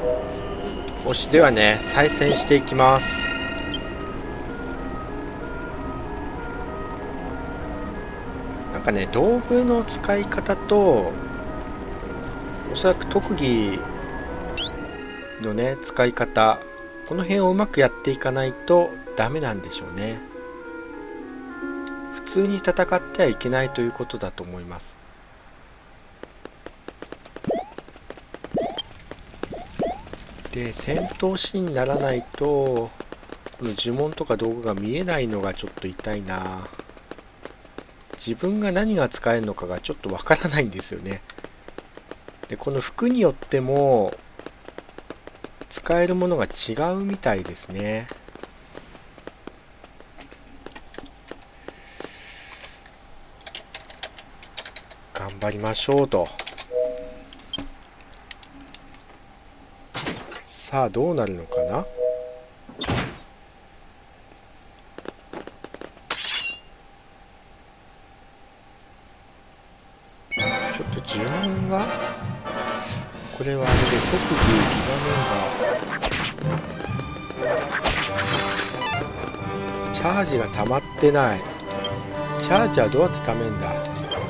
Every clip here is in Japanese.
よし、ではね、再戦していきます。なんかね、道具の使い方とおそらく特技のね使い方、この辺をうまくやっていかないとダメなんでしょうね。普通に戦ってはいけないということだと思います。で、戦闘シーンにならないとこの呪文とか道具が見えないのがちょっと痛いな。自分が何が使えるのかがちょっとわからないんですよね。で、この服によっても使えるものが違うみたいですね。頑張りましょうと。さあどうなるのかな。ちょっと呪文がこれはあれで特技ギガメンバーチャージが溜まってない。チャージはどうやって溜めんだ。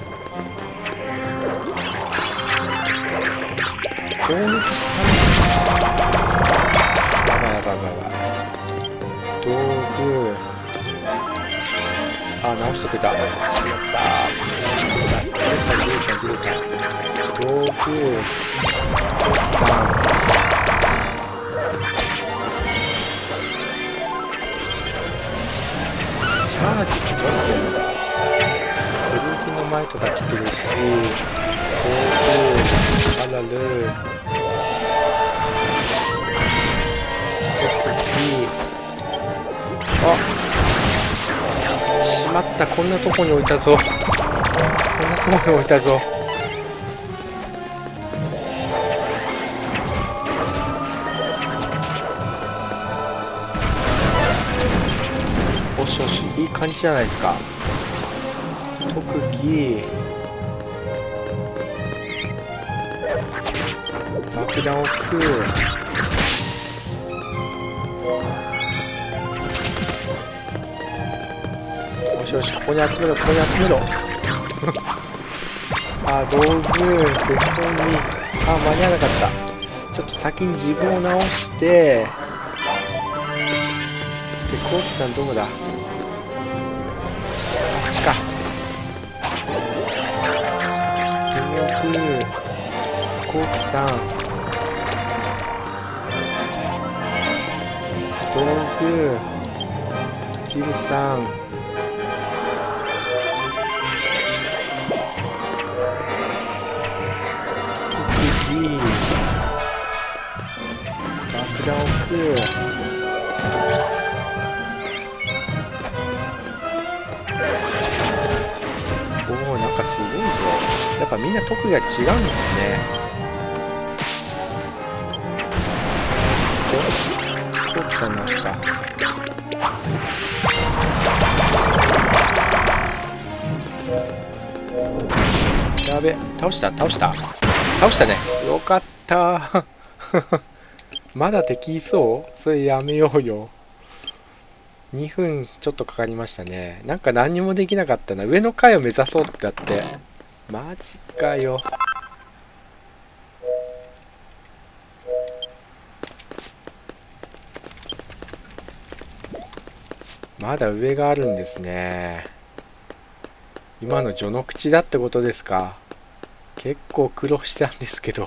攻撃して溜める。やばいやばいやばい。道具、あ、直してくれた。しまったー。道具さんチャージってどうなってんのだ。剣の前とか来てるし、道具サラルあ、しまった。こんなとこに置いたぞ。こんなとこに置いたぞ。おしおし、いい感じじゃないですか。特技爆弾を食う。よしよし、ここに集めろ、ここに集めろ。あ、道具、ベトに、あ、間に合わなかった。ちょっと先に自分を直して、で、コウキさんどこだ。あっちか。道具、コウキさん。道具、キルさん。爆弾を食う。おお、なんかすごいぞ。やっぱみんな特技が違うんですね。コウキさん直した。やべ、倒した倒した倒したね。よかったまだ敵いそう。それやめようよ。2分ちょっとかかりましたね。なんか何にもできなかったな。上の階を目指そうってやって。マジかよ。まだ上があるんですね。今の序の口だってことですか。結構苦労したんですけど。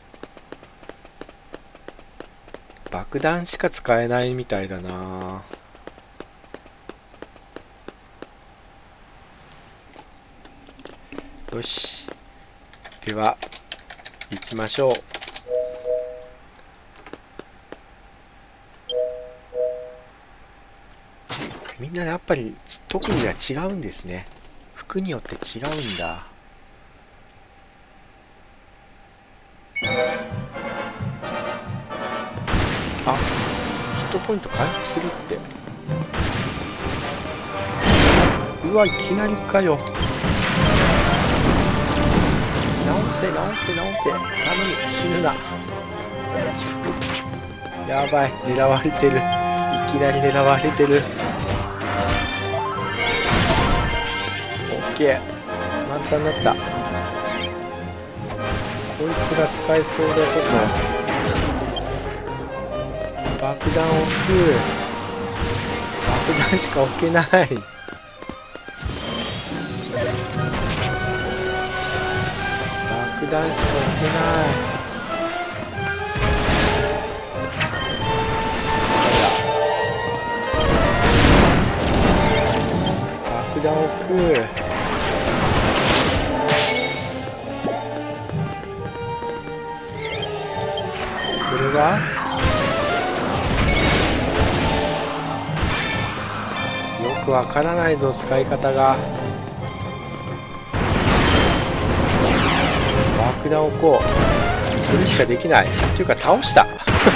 爆弾しか使えないみたいだな。よし。では、行きましょう。みんなやっぱり特技が違うんですね。服によって違うんだ。あ、ヒットポイント回復するって。うわ、いきなりかよ。直せ直せ直せ。頼む、死ぬな。 やばい、狙われてる。いきなり狙われてる。オッケー、満タンになった。こいつが使えそうだぞと。爆弾を置く。爆弾しか置けない。爆弾しか置けない。爆弾を置く。これはよくわからないぞ、使い方が。爆弾を置こう。それしかできないっていうか、倒した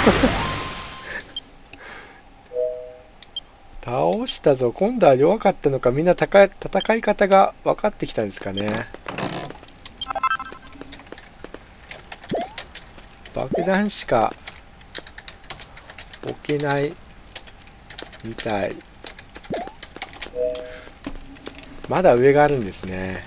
倒したぞ。今度は弱かったのか、みんな戦い方が分かってきたんですかね。爆弾しか置けないみたい。まだ上があるんですね。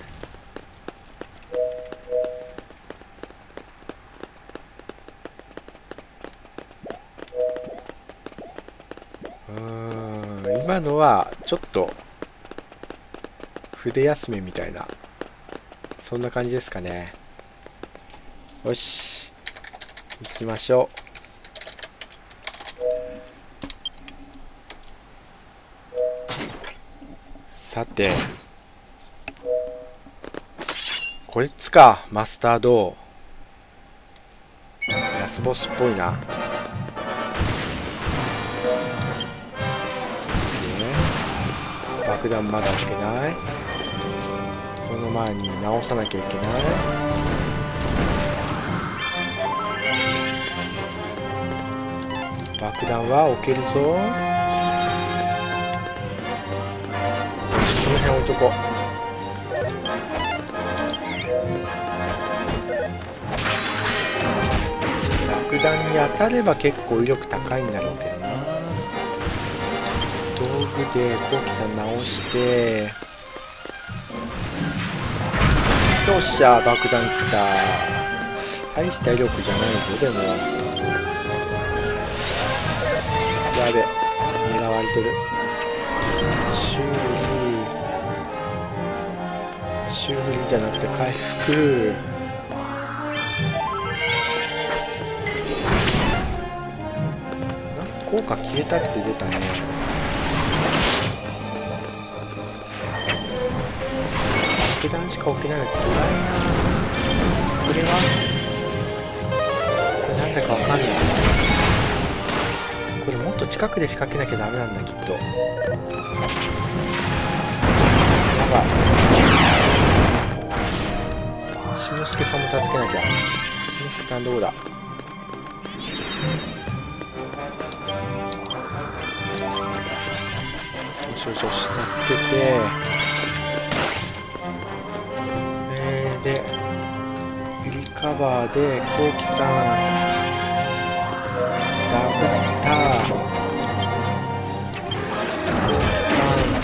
今のはちょっと筆休めみたいな、そんな感じですかね。よし、行きましょう。さて、こいつか、マスタード。ラスボスっぽいな。爆弾まだ置けない。その前に直さなきゃいけない。爆弾は置けるぞ。よし、この辺置いとこう。爆弾に当たれば結構威力高いんだろうけどな。道具でコウキさん直して、よっしゃ、爆弾きた。大した威力じゃないぞ。でもやべ、狙われてる。修理じゃなくて回復。効果消えたって出たね。爆弾しか置けないのつらいな。これはこれなんだかわかんない。これもっと近くで仕掛けなきゃダメなんだきっと。やばい。しんのすけさんも助けなきゃ。しんのすけさんどこだ。よしよしよし、助けて。でリカバーでコウキさんダブったコウキさ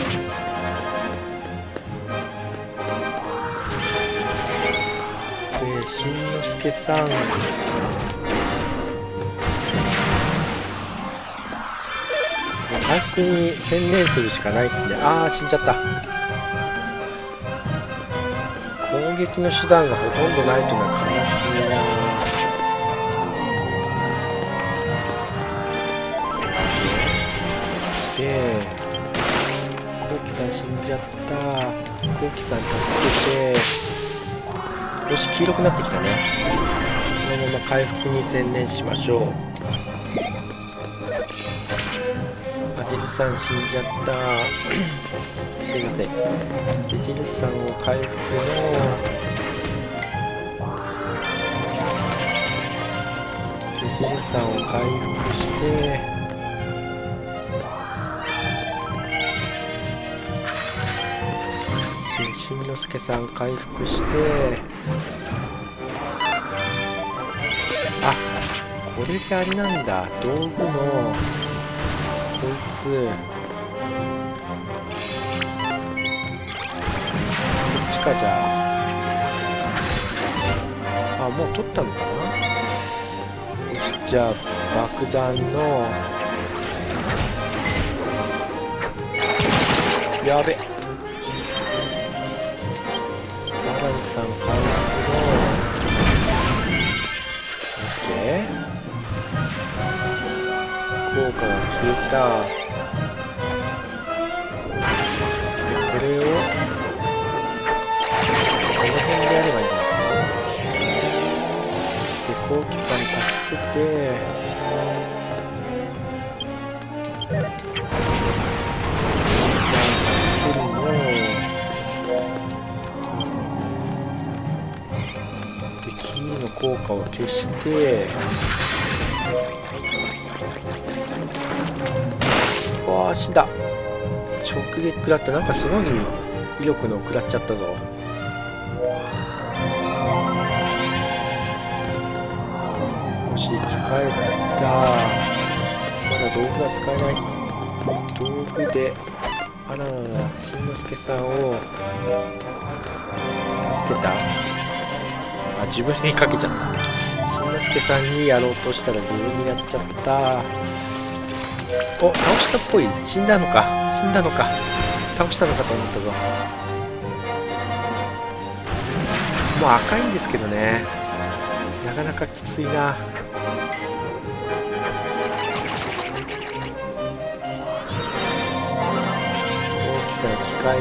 んでしんのすけさん回復に専念するしかないですね。ああ、死んじゃった。攻撃の手段がほとんどないというのは悲しいな。で、コウキさん死んじゃった。コウキさん助けて。よし、黄色くなってきたね。このまま回復に専念しましょう。アジルさん死んじゃった。すいません。で、ジルさんを回復ので、ジルさんを回復してで、しんのすけさん回復して、あ、 これであれなんだ、道具のこいつこっちか。じゃあもう取ったのかな。よし、じゃあ爆弾のやべ、マランさん回復の OK、 効果が消えた。でこれをこの辺でやればいいんだ。でコウキさん助けて、効果を消して、わあ死んだ。直撃食らった。なんかすごい威力の食らっちゃったぞ。よし、生き返った。まだ道具が使えない。道具であららら、しんのすけさんを助けた。自分にかけちゃった。しんのすけさんにやろうとしたら自分にやっちゃった。お、倒したっぽい。死んだのか。死んだのか。倒したのかと思ったぞ。もう赤いんですけどね。なかなかきついな。大きさ生き返った。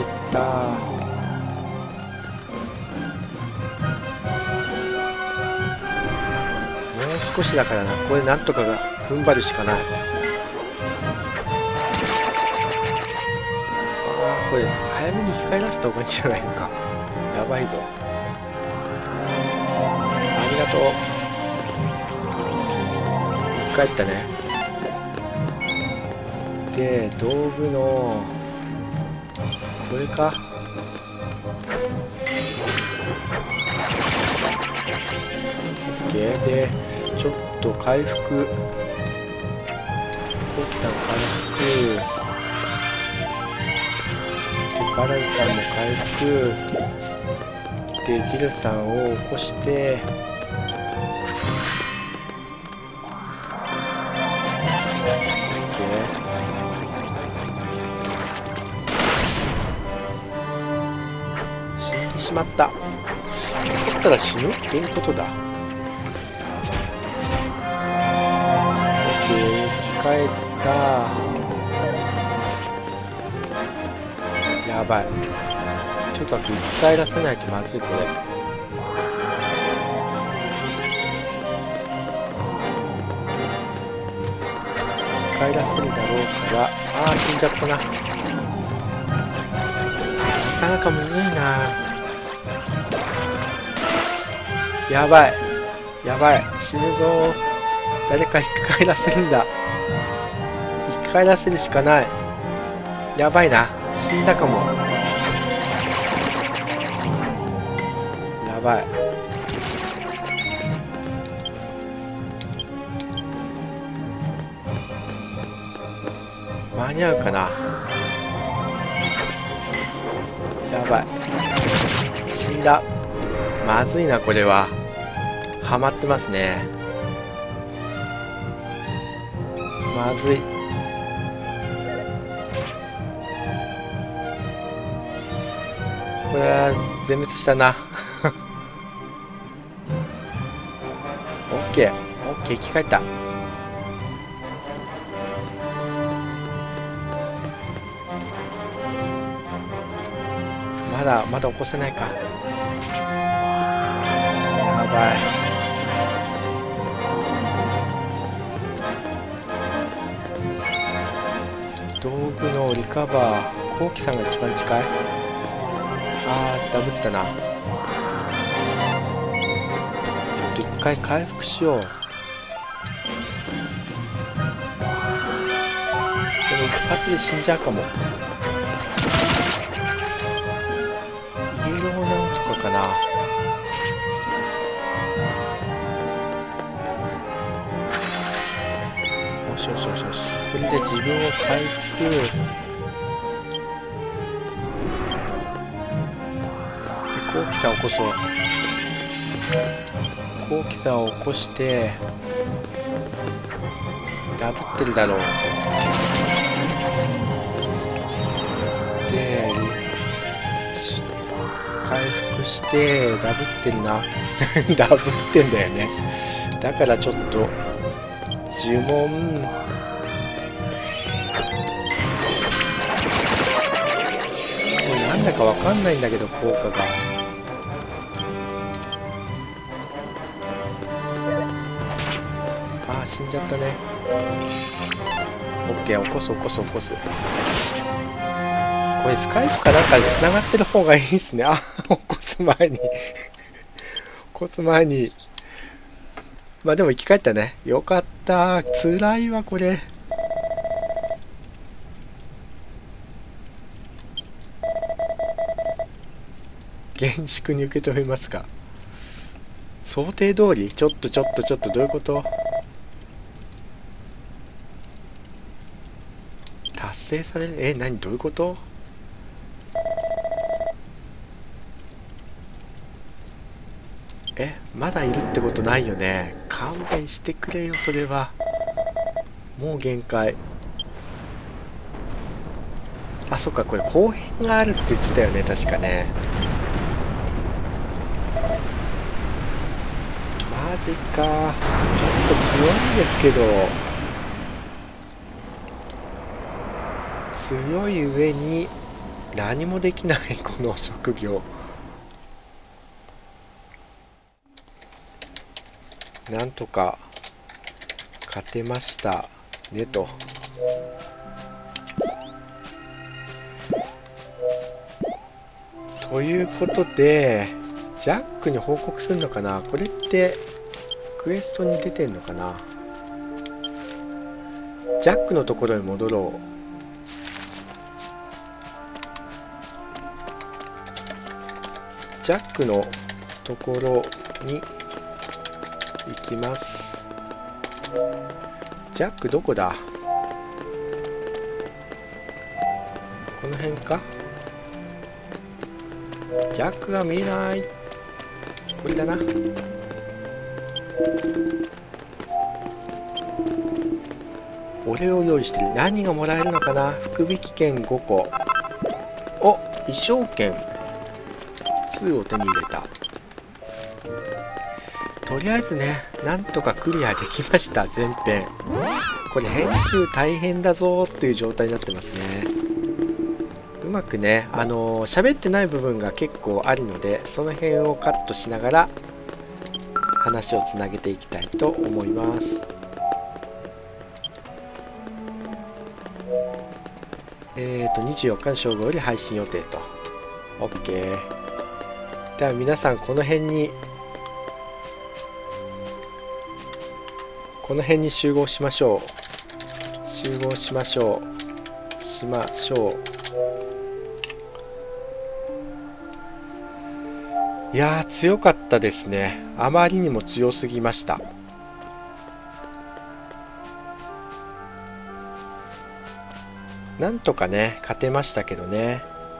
少しだからな。これなんとかが踏ん張るしかない。これ早めに引き返らせた方がいいんじゃないのか。やばいぞ。ありがとう。生き返ったね。で道具のこれか。OK でちょっと回復、コウキさん回復で、バライさんも回復で、ジルさんを起こして、死んでしまった。取ったら死ぬ？どういうことだ？生き返った。やばい。とにかく生き返らせないとまずい。これ生き返らせるだろうから。ああ死んじゃったな。なかなかむずいな。やばいやばい、死ぬぞ。誰か生き返らせるんだ。生き返らせるしかない。やばいな、死んだかも。やばい。間に合うかな。やばい、死んだ。まずいな、これは。ハマってますね。まずい。これは全滅したな。オッケーオッケー、生き返った。まだ起こせないか。やばい。道具のリカバー、コウキさんが一番近い。あー、ダブったな。一回回復しよう。でも一発で死んじゃうかも。イエローなんとかかな。 よしよしよしよし。これで自分を回復。で、コウキさんを起こそう。コウキさんを起こしてダブってるだろう。で回復してダブってるなダブってんだよね。だからちょっと呪文なんだかわかんないんだけど効果が。ああ死んじゃったね。オッケー、起こす起こす起こす。これスカイプかなんかで繋がってる方がいいですね。あ起こす前に起こす前に。まあでも生き返ったね。よかった。辛いわこれ。厳粛に受け止めますか。想定通り。ちょっとどういうこと。達成される。何どういうこと。まだいるってことないよね。勘弁してくれよそれは。もう限界。あ、そっか、これ後編があるって言ってたよね確かね。マジか。ちょっと強いですけど、強い上に何もできないこの職業。なんとか勝てましたねと。ということでジャックに報告するのかな。これってクエストに出てんのかな。ジャックのところに戻ろう。ジャックのところに行きます。ジャックどこだ。この辺か。ジャックが見えない。これだな。俺を用意してる。何がもらえるのかな。福引券5個。お、衣装券2を手に入れた。とりあえずね、なんとかクリアできました。前編。これ編集大変だぞーっていう状態になってますね。うまくね、喋ってない部分が結構あるので、その辺をカットしながら話をつなげていきたいと思います。24日の正午より配信予定と。 OK。 では皆さんこの辺に集合しましょう。いやー強かったですね。あまりにも強すぎました。なんとかね勝てましたけどね。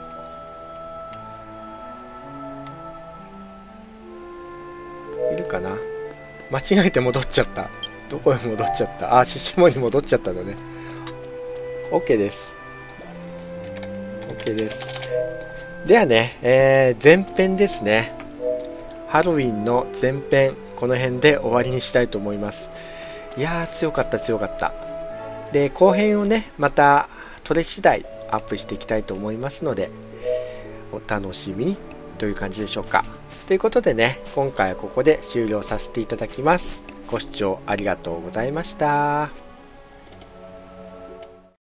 いるかな。間違えて戻っちゃった。どこへ戻っちゃった。あ、獅子門に戻っちゃったのね。 OK です。 OK です。ではね、前編ですね。ハロウィンの前編この辺で終わりにしたいと思います。いやー強かった。で後編をねまた取れ次第アップしていきたいと思いますのでお楽しみにという感じでしょうか。ということでね、今回はここで終了させていただきます。ご視聴ありがとうございました。